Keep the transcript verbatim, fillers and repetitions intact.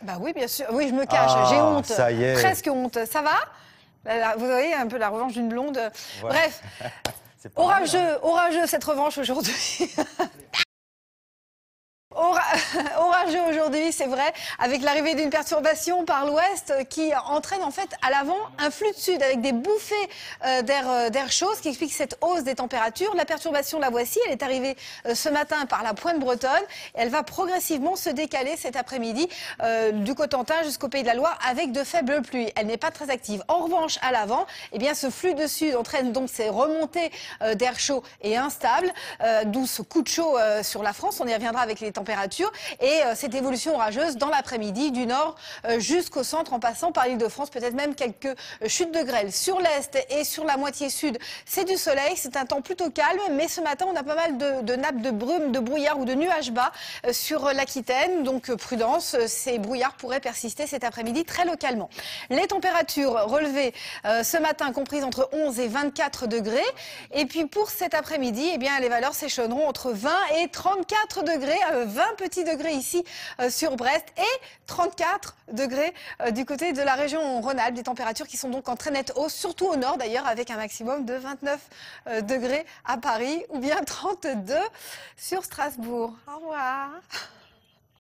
Bah oui, bien sûr. Oui, je me cache. Ah, J'ai honte. ça y est. Presque honte. Ça va? Là, là, vous voyez un peu la revanche d'une blonde. Ouais. Bref, C'est pas mal, orageux, hein. orageux cette revanche aujourd'hui. Ora- Orageux aujourd'hui, c'est vrai, avec l'arrivée d'une perturbation par l'ouest qui entraîne en fait à l'avant un flux de sud avec des bouffées euh, d'air euh, d'air chaud, ce qui explique cette hausse des températures. La perturbation, la voici, elle est arrivée euh, ce matin par la pointe bretonne. Elle va progressivement se décaler cet après-midi euh, du Cotentin jusqu'au Pays de la Loire avec de faibles pluies. Elle n'est pas très active. En revanche, à l'avant, eh bien, ce flux de sud entraîne donc ces remontées euh, d'air chaud et instables, euh, d'où ce coup de chaud euh, sur la France. On y reviendra avec les températures et euh, cette évolution orageuse dans l'après-midi du nord euh, jusqu'au centre en passant par l'Île-de-France, peut-être même quelques euh, chutes de grêle. Sur l'est et sur la moitié sud, c'est du soleil, c'est un temps plutôt calme, mais ce matin on a pas mal de, de nappes de brume, de brouillard ou de nuages bas euh, sur l'Aquitaine, donc euh, prudence, ces brouillards pourraient persister cet après-midi très localement. Les températures relevées euh, ce matin comprises entre onze et vingt-quatre degrés, et puis pour cet après-midi, eh bien les valeurs s'échelonneront entre vingt et trente-quatre degrés, euh, vingt petits degrés ici euh, sur Brest et trente-quatre degrés euh, du côté de la région Rhône-Alpes. Des températures qui sont donc en très nette hausse, surtout au nord d'ailleurs, avec un maximum de vingt-neuf euh, degrés à Paris ou bien trente-deux sur Strasbourg. Au revoir.